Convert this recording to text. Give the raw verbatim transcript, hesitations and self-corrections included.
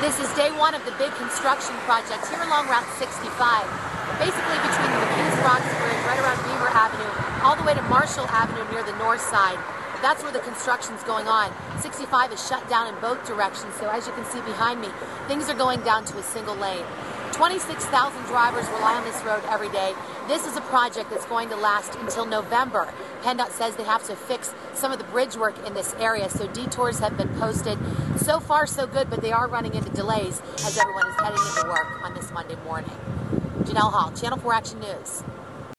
This is day one of the big construction project here along Route sixty-five, basically between the McKees Rocks Bridge, right around Beaver Avenue, all the way to Marshall Avenue near the north side. That's where the construction's going on. sixty-five is shut down in both directions, so as you can see behind me, things are going down to a single lane. twenty-six thousand drivers rely on this road every day. This is a project that's going to last until November. PennDOT says they have to fix some of the bridge work in this area, so detours have been posted. So far, so good, but they are running into delays as everyone is heading into work on this Monday morning. Janelle Hall, Channel four Action News.